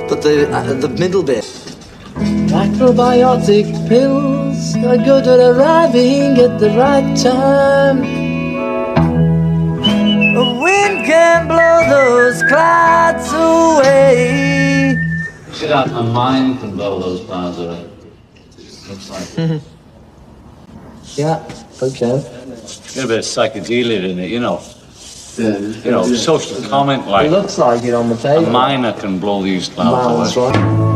but the middle bit. Macrobiotic pills are good at arriving at the right time. The wind can blow those clouds away. Shit out, my mind can blow those clouds away. Looks like. Yeah, okay. Get a bit of psychedelia in it, you know. You know, social comment like. It looks like it on the paper. A miner can blow these clouds away. That's right.